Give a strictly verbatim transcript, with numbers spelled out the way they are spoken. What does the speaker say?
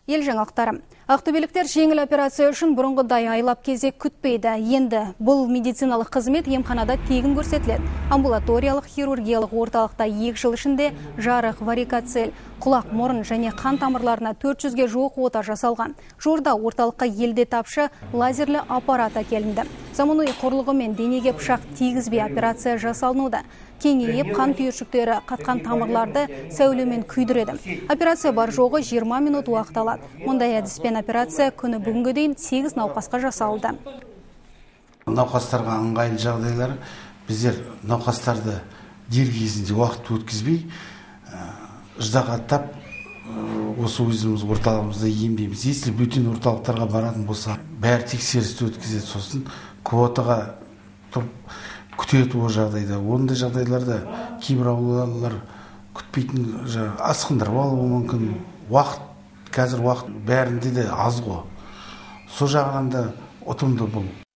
Ел жаңалықтары. Ақтөбеліктер жеңіл операция үшін бұрынғыдай айлап кезек күтпейді. Енді бұл медициналық қызмет емханада тегін көрсетіледі. Амбулаториялық хирургиялық орталықта екі жыл ішінде жарық, варикоцель, құлақ, мұрын және қан тамырларына төрт жүзге жуық ота жасалған. Жуырда орталыққа елде тапшы лазерлі аппарат әкелінді. Заманауи құрылғымен денеге пышақ тигізбей операция жасалынуда. Кеңейіп, қан түйіршіктері қатқан тамырларды сәулемен күйдіреді. Операция бар жоғы жиырма минут уақыт алады. Мұндай әдіспен операция күні бүгінге дейін сегіз науқасқа жасалды. Науқастарға ыңғайлы жағдайлар, біздер науқастарды дер кезінде уақыт өткізбей, ждағаттап, осы өзіміз орталығымызда емдейміз. Если бөтен орталықтарға баратын болса, бәрі тексерісті өткізеді, сосын квотаға тұрып күтеді ол жағдайда. Ондай жағдайларда кейбір аурулар күтпейтін асқындырып алуы мүмкін. Уақыт, қазір уақыт бәрінде де аз ғой. Сол жағынан да ұтымды бұл.